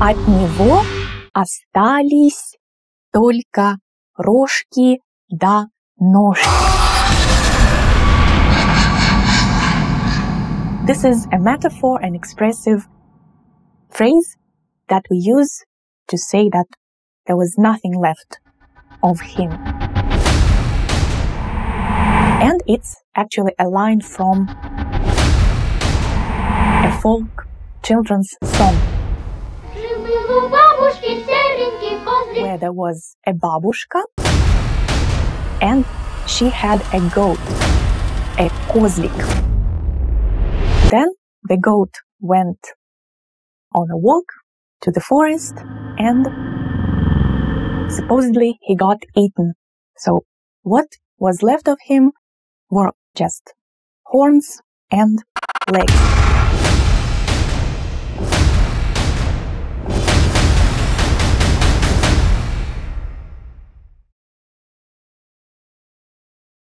От него остались только рожки да ножки. This is a metaphor and expressive phrase that we use to say that there was nothing left of him. And it's actually a line from a folk children's song, where there was a babushka and she had a goat, a kozlik. Then the goat went on a walk to the forest and supposedly he got eaten. So what was left of him were just horns and legs.